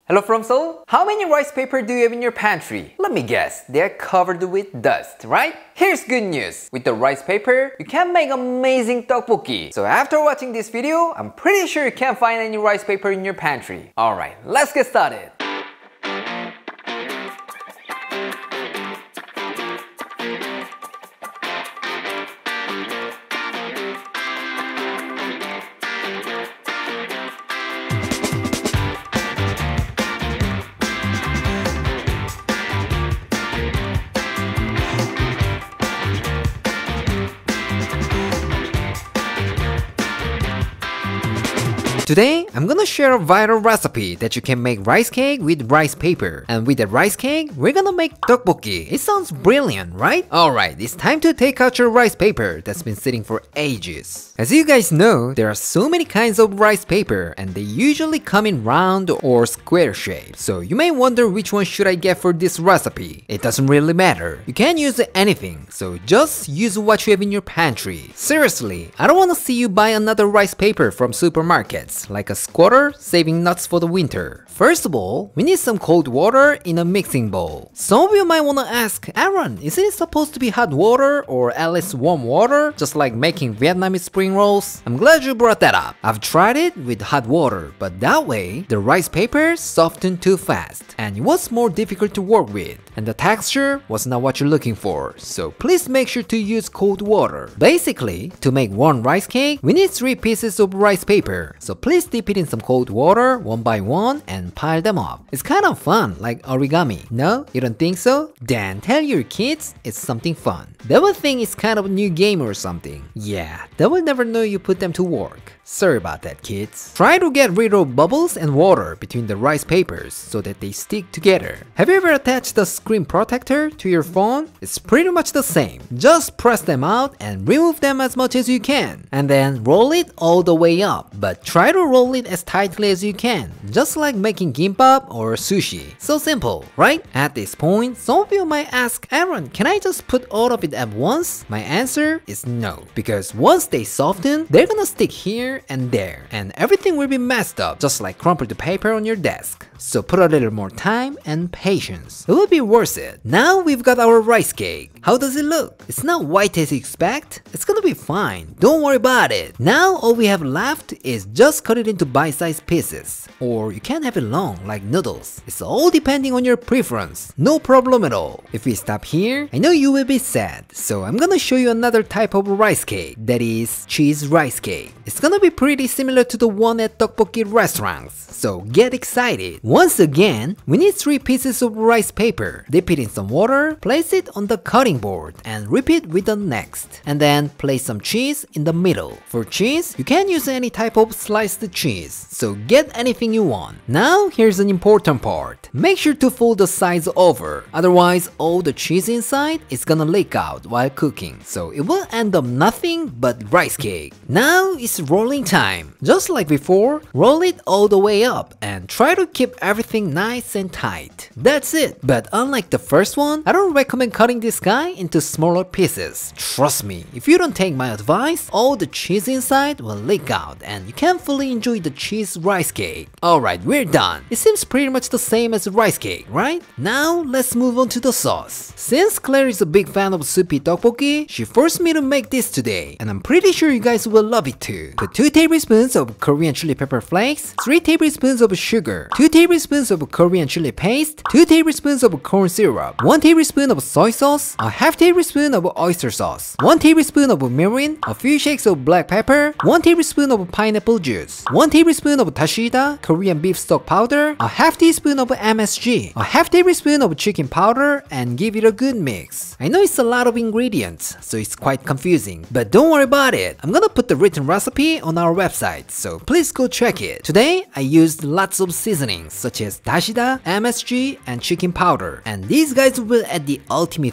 Hello from Seoul. How many rice paper do you have in your pantry? Let me guess, they're covered with dust, right? Here's good news. With the rice paper, you can make amazing tteokbokki. So after watching this video, I'm pretty sure you can't find any rice paper in your pantry. Alright, let's get started. Today, I'm gonna share a viral recipe that you can make rice cake with rice paper. And with the rice cake, we're gonna make tteokbokki. It sounds brilliant, right? Alright, it's time to take out your rice paper that's been sitting for ages. As you guys know, there are so many kinds of rice paper and they usually come in round or square shape. So you may wonder which one should I get for this recipe. It doesn't really matter. You can use anything, so just use what you have in your pantry. Seriously, I don't wanna see you buy another rice paper from supermarkets like a squatter saving nuts for the winter. First of all, we need some cold water in a mixing bowl. Some of you might wanna ask, Aaron, isn't it supposed to be hot water or at least warm water, just like making Vietnamese spring rolls? I'm glad you brought that up. I've tried it with hot water, but that way, the rice paper softened too fast, and it was more difficult to work with, and the texture was not what you're looking for, so please make sure to use cold water. Basically, to make one rice cake, we need 3 pieces of rice paper, so please dip it in some cold water one by one and pile them up. It's kind of fun, like origami. No? You don't think so? Then tell your kids it's something fun. They will think it's kind of a new game or something. Yeah, they will never know you put them to work. Sorry about that, kids. Try to get rid of bubbles and water between the rice papers so that they stick together. Have you ever attached the screen protector to your phone? It's pretty much the same. Just press them out and remove them as much as you can. And then roll it all the way up. But try to roll it as tightly as you can. Just like making gimbap or sushi. So simple, right? At this point, some of you might ask, Aaron, can I just put all of it at once? My answer is no. Because once they soften, they're gonna stick here and there, and everything will be messed up, just like crumpled paper on your desk. So put a little more time and patience. It will be worth it. Now we've got our rice cake. How does it look? It's not white as you expect. It's gonna be fine. Don't worry about it. Now all we have left is just cut it into bite-sized pieces. Or you can have it long, like noodles. It's all depending on your preference. No problem at all. If we stop here, I know you will be sad. So I'm gonna show you another type of rice cake. That is cheese rice cake. It's gonna be pretty similar to the one at tteokbokki restaurants. So get excited. Once again, we need 3 pieces of rice paper. Dip it in some water, place it on the cutting board, and repeat with the next. And then place some cheese in the middle. For cheese, you can use any type of sliced cheese. So get anything you want. Now, here's an important part. Make sure to fold the sides over. Otherwise, all the cheese inside is gonna leak out while cooking. So it will end up nothing but rice cake. Now it's rolling time. Just like before, roll it all the way up and try to keep everything nice and tight. That's it. But unlike the first one, I don't recommend cutting this guy into smaller pieces. Trust me, if you don't take my advice, all the cheese inside will leak out and you can't fully enjoy the cheese rice cake. Alright, we're done. It seems pretty much the same as rice cake, right? Now let's move on to the sauce. Since Claire is a big fan of soupy tteokbokki, she forced me to make this today, and I'm pretty sure you guys will love it too. Put 2 tablespoons of Korean chili pepper flakes, 3 tablespoons of sugar, 2 tablespoons of Korean chili paste, 2 tablespoons of corn syrup, 1 tablespoon of soy sauce, a half tablespoon of oyster sauce, 1 tablespoon of mirin, a few shakes of black pepper, 1 tablespoon of pineapple juice, 1 tablespoon of Dashida Korean beef stock powder, a half teaspoon of MSG, a half tablespoon of chicken powder, and give it a good mix. I know it's a lot of ingredients, so it's quite confusing, but don't worry about it. I'm gonna put the written recipe on our website, so please go check it. Today, I used lots of seasonings such as Dashida, MSG, and chicken powder, and these guys will add the ultimate flavor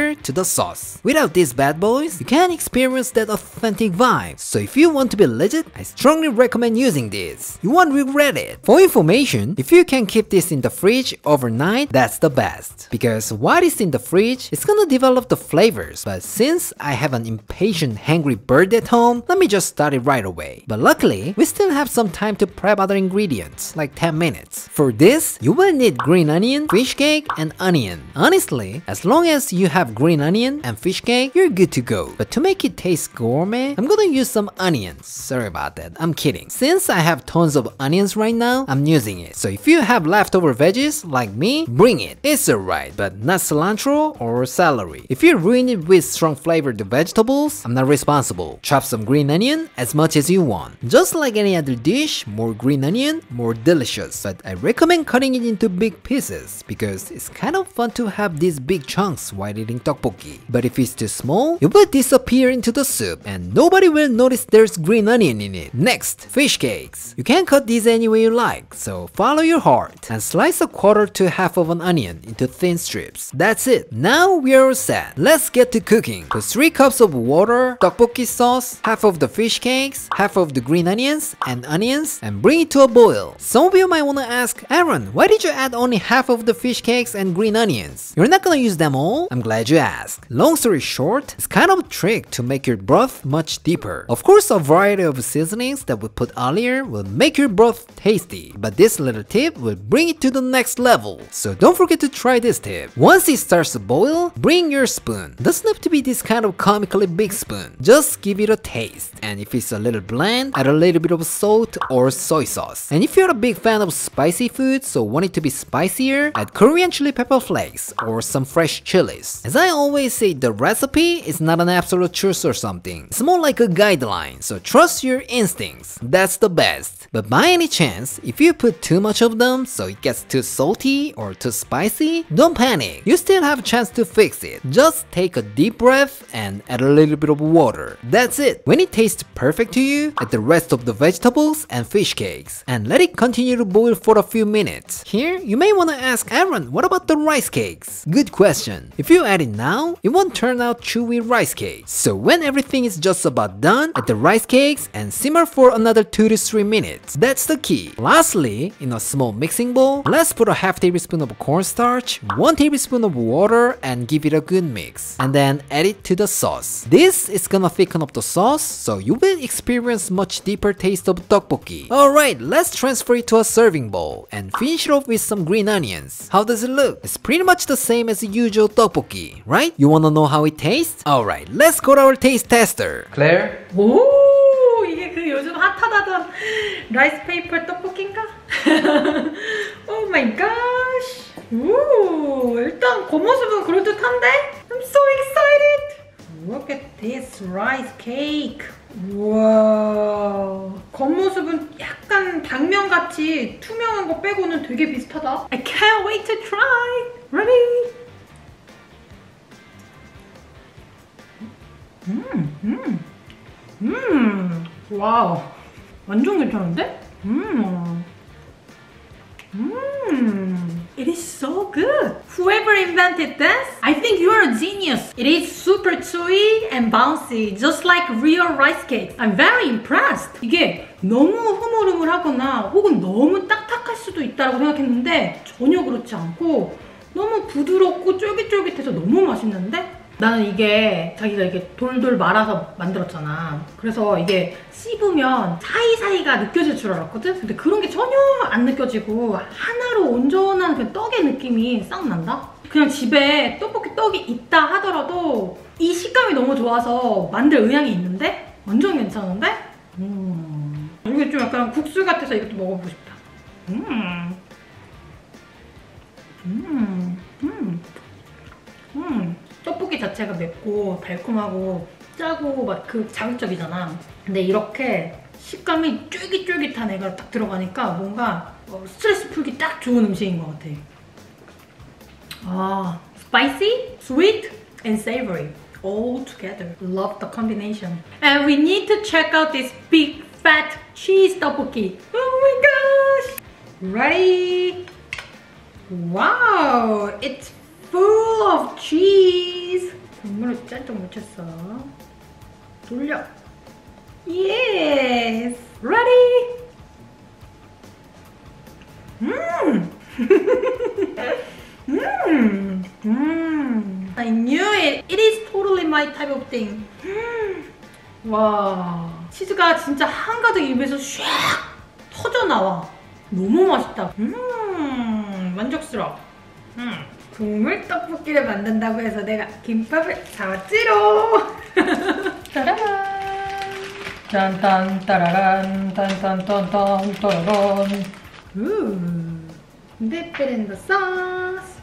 flavor to the sauce. Without these bad boys, you can't experience that authentic vibe. So if you want to be legit, I strongly recommend using this. You won't regret it. For information, if you can keep this in the fridge overnight, that's the best. Because while it's in the fridge, it's gonna develop the flavors. But since I have an impatient, hangry bird at home, let me just start it right away. But luckily, we still have some time to prep other ingredients, like 10 minutes. For this, you will need green onion, fish cake, and onion. Honestly, as long as you have green onion and fish cake, you're good to go. But to make it taste gourmet, I'm gonna use some onions. Sorry about that, I'm kidding. Since I have tons of onions right now, I'm using it. So if you have leftover veggies, like me, bring it. It's alright, but not cilantro or celery. If you ruin it with strong flavored vegetables, I'm not responsible. Chop some green onion as much as you want. Just like any other dish, more green onion, more delicious. But I recommend cutting it into big pieces because it's kind of fun to have these big chunks while eating tteokbokki. But if it's too small, it will disappear into the soup and nobody will notice there's green onion in it. Next, fish cakes. You can cut these any way you like, so follow your heart and slice a quarter to half of an onion into thin strips. That's it. Now we're all set. Let's get to cooking. Put 3 cups of water, tteokbokki sauce, half of the fish cakes, half of the green onions, and bring it to a boil. Some of you might wanna ask, Aaron, why did you add only half of the fish cakes and green onions? You're not gonna use them all? I'm glad you asked. Long story short, it's kind of a trick to make your broth much deeper. Of course, a variety of seasonings that we put earlier will make your broth tasty, but this little tip will bring it to the next level. So don't forget to try this tip. Once it starts to boil, bring your spoon. Doesn't have to be this kind of comically big spoon. Just give it a taste. And if it's a little bland, add a little bit of salt or soy sauce. And if you're a big fan of spicy food, so want it to be spicier, add Korean chili pepper flakes or some fresh chilies. As I always say, the recipe is not an absolute truth or something. It's more like a guideline, so trust your instincts. That's the best. But by any chance, if you put too much of them so it gets too salty or too spicy, don't panic. You still have a chance to fix it. Just take a deep breath and add a little bit of water. That's it. When it tastes perfect to you, add the rest of the vegetables and fish cakes and let it continue to boil for a few minutes. Here, you may want to ask, Aaron, what about the rice cakes? Good question. If you add it now, it won't turn out chewy rice cakes. So when everything is just about done, add the rice cakes and simmer for another 2 to 3 minutes. That's the key. Lastly, in a small mixing bowl, let's put a half tablespoon of cornstarch, 1 tablespoon of water, and give it a good mix. And then add it to the sauce. This is gonna thicken up the sauce, so you will experience much deeper taste of tteokbokki. Alright, let's transfer it to a serving bowl and finish it off with some green onions. How does it look? It's pretty much the same as the usual tteokbokki, right? You wanna know how it tastes? Alright, let's go to our taste tester. Claire? 오, 이게 그 요즘 핫하다던 라이스 페이퍼 떡볶이인가? Oh my gosh. 오, 일단 겉모습은 그럴듯한데? I'm so excited. Look at this rice cake. 와, 겉모습은 약간 당면같이 투명한 거 빼고는 되게 비슷하다. I can't wait to try. Ready? 와우, 완전 괜찮은데? It is so good. Whoever invented this, I think you are a genius. It is super chewy and bouncy, just like real rice cakes. I'm very impressed. 이게 너무 흐물흐물하거나 혹은 너무 딱딱할 수도 있다고 생각했는데 전혀 그렇지 않고 너무 부드럽고 쫄깃쫄깃해서 너무 맛있는데? 나는 이게 자기가 이렇게 돌돌 말아서 만들었잖아. 그래서 이게 씹으면 사이사이가 느껴질 줄 알았거든? 근데 그런 게 전혀 안 느껴지고 하나로 온전한 그 떡의 느낌이 싹 난다? 그냥 집에 떡볶이 떡이 있다 하더라도 이 식감이 너무 좋아서 만들 의향이 있는데? 완전 괜찮은데? 이게 좀 약간 국수 같아서 이것도 먹어보고 싶다. 떡볶이 자체가 맵고 달콤하고 짜고 막 그 자극적이잖아. 근데 이렇게 식감이 쫄깃쫄깃한 애가 딱 들어가니까 뭔가 스트레스 풀기 딱 좋은 음식인 것 같아. 아, spicy, sweet, and savory all together. Love the combination. And we need to check out this big fat cheese tteokbokki. Oh my gosh! Ready? Wow, it's full of cheese. 국물을 짠좀 묻혔어. 돌려. Yes! Ready! I knew it! It is totally my type of thing. 와, 치즈가 진짜 한가득 입에서 샥 터져나와. 너무 맛있다. 만족스러워. 국물 떡볶이를 만든다고 해서 내가 김밥을 사왔지로. 따라란. 짠딴 따라란 딴딴딴딴 따라란. Dip it in the sauce.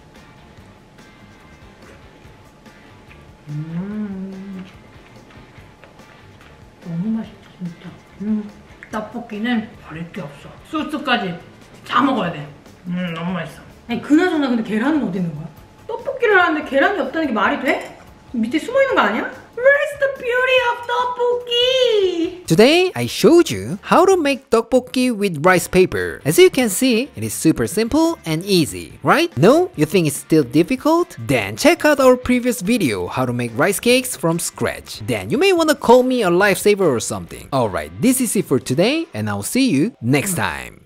너무 맛있다 진짜. 떡볶이는 버릴 게 없어. 소스까지 다 먹어야 돼. 너무 맛있어. 아니 그나저나 근데 계란은 어디 있는 거야? 떡볶이를 하는데 계란이 없다는 게 말이 돼? 밑에 숨어 있는 거 아니야? Where's the beauty of 떡볶이? Today, I showed you how to make tteokbokki with rice paper. As you can see, it is super simple and easy, right? No? You think it's still difficult? Then check out our previous video how to make rice cakes from scratch. Then you may want to call me a lifesaver or something. Alright, this is it for today and I'll see you next time.